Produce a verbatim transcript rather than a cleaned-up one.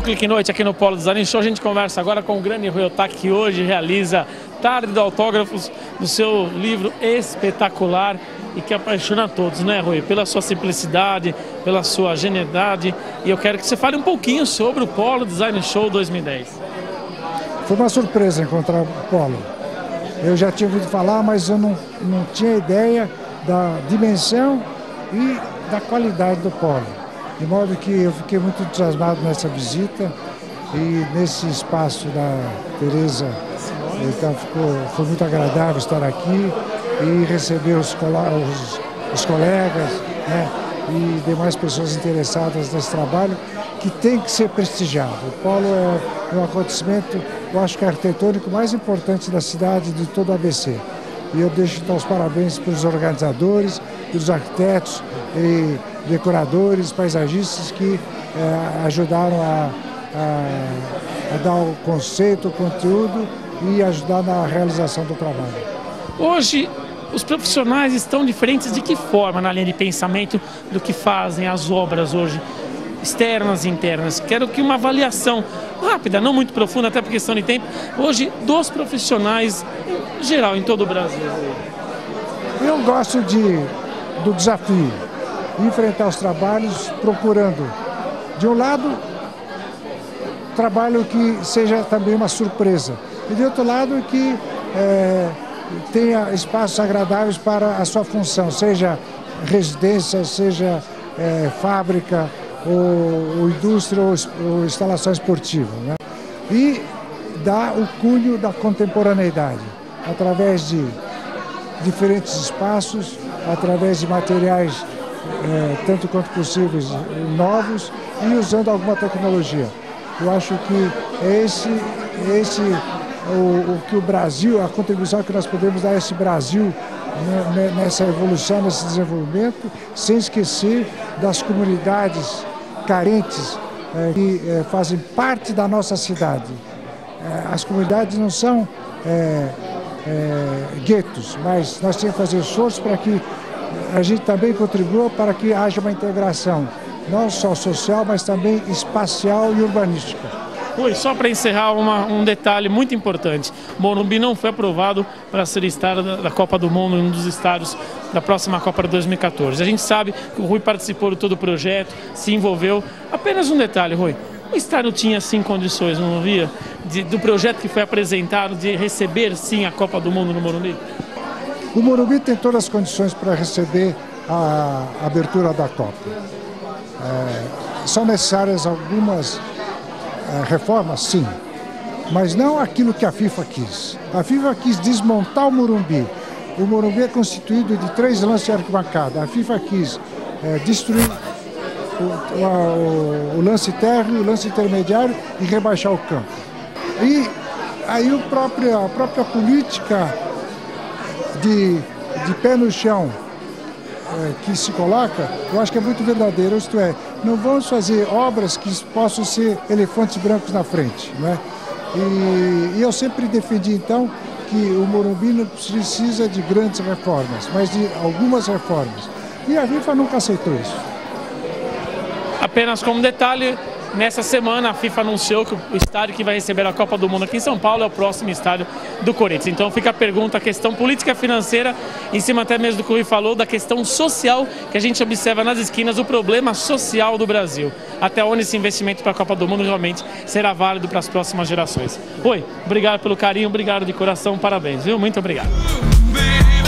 Clique Noite aqui no Polo Design Show. A gente conversa agora com o grande Rui Otaki, que hoje realiza Tarde de Autógrafos do seu livro espetacular e que apaixona a todos, né, Rui? Pela sua simplicidade, pela sua genialidade. E eu quero que você fale um pouquinho sobre o Polo Design Show dois mil e dez. Foi uma surpresa encontrar o Polo. Eu já tinha ouvido falar, mas eu não, não tinha ideia da dimensão e da qualidade do Polo. De modo que eu fiquei muito entusiasmado nessa visita e nesse espaço da Tereza. Então ficou, foi muito agradável estar aqui e receber os, os, os colegas, né, e demais pessoas interessadas nesse trabalho que tem que ser prestigiado. O Polo é um acontecimento, eu acho que arquitetônico mais importante da cidade de todo o A B C. E eu deixo então os parabéns para os organizadores, os arquitetos e decoradores, paisagistas que eh, ajudaram a, a, a dar o conceito, o conteúdo e ajudar na realização do trabalho. Hoje, os profissionais estão diferentes de que forma na linha de pensamento do que fazem as obras hoje, externas e internas? Quero que uma avaliação rápida, não muito profunda, até por questão de tempo, hoje dos profissionais em geral, em todo o Brasil. Eu gosto de, do desafio, enfrentar os trabalhos procurando, de um lado, trabalho que seja também uma surpresa, e de outro lado que é, tenha espaços agradáveis para a sua função, seja residência, seja é, fábrica, ou, ou indústria, ou, ou instalação esportiva, né? E dá o cunho da contemporaneidade, através de diferentes espaços, através de materiais é, tanto quanto possíveis novos e usando alguma tecnologia. Eu acho que é esse, esse o, o que o Brasil, a contribuição que nós podemos dar a esse Brasil nessa evolução, nesse desenvolvimento, sem esquecer das comunidades carentes é, que é, fazem parte da nossa cidade. É, as comunidades não são é, é, guetos, mas nós temos que fazer esforço para que a gente também contribua para que haja uma integração, não só social, mas também espacial e urbanística. Oi, só para encerrar uma, um detalhe muito importante. Morumbi não foi aprovado para ser estádio da, da Copa do Mundo, um dos estádios da próxima Copa de dois mil e quatorze. A gente sabe que o Rui participou de todo o projeto, se envolveu. Apenas um detalhe, Rui. O estádio tinha sim condições, não havia? De, do projeto que foi apresentado, de receber sim a Copa do Mundo no Morumbi? O Morumbi tem todas as condições para receber a abertura da Copa. É, são necessárias algumas é, reformas, sim, mas não aquilo que a FIFA quis. A FIFA quis desmontar o Morumbi. O Morumbi é constituído de três lances de arquibancada. A FIFA quis é, destruir o, o, o lance térreo, o lance intermediário e rebaixar o campo. E aí o próprio, a própria política de, de pé no chão é, que se coloca, eu acho que é muito verdadeira, isto é, não vamos fazer obras que possam ser elefantes brancos na frente, não é? E, e eu sempre defendi então que o Morumbi não precisa de grandes reformas, mas de algumas reformas. E a FIFA nunca aceitou isso. Apenas como detalhe, nessa semana a FIFA anunciou que o estádio que vai receber a Copa do Mundo aqui em São Paulo é o próximo estádio do Corinthians. Então fica a pergunta, a questão política financeira, em cima até mesmo do que o Rui falou, da questão social que a gente observa nas esquinas, o problema social do Brasil. Até onde esse investimento para a Copa do Mundo realmente será válido para as próximas gerações. Rui, obrigado pelo carinho, obrigado de coração, parabéns, viu? Muito obrigado.